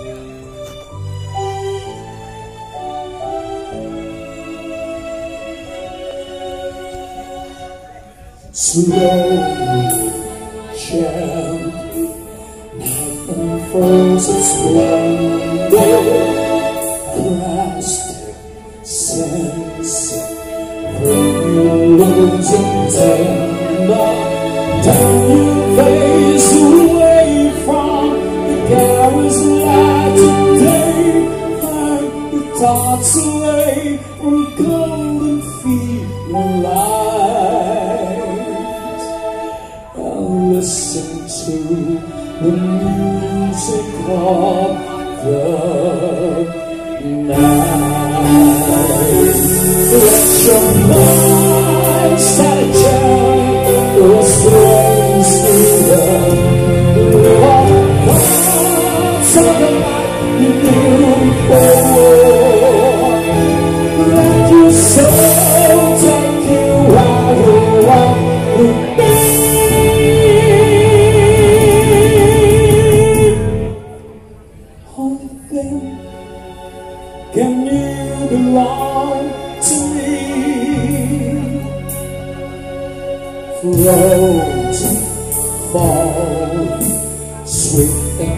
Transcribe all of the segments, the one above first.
Slowly, gently, night unfolds its splendor. Plastic sense when you lose and tender. Turn your face away from the garage light today. Find the thoughts away from golden feet and light. Listen to the music of the night. Let your mind start a journey those flames through the thoughts of the night you knew before. Let your soul take you where you want to be. Can you belong to me? Floating, falling, sweet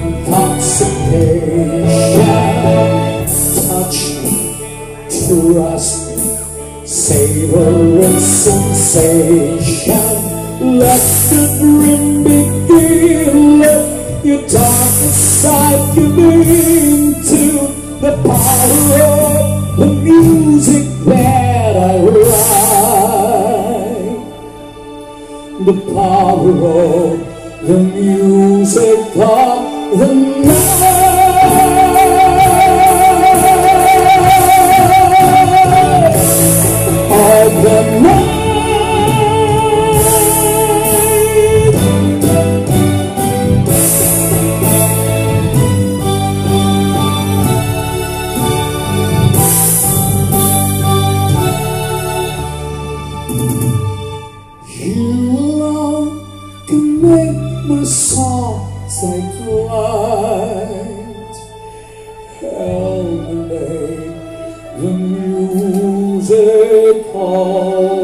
intoxication. Touch me, trust me, savoring sensation. Let the dream begin. Let your darkest side give into the power of the music that I write. The power of the music of the night. Of the night. Make my song take flight. Help me make the music call.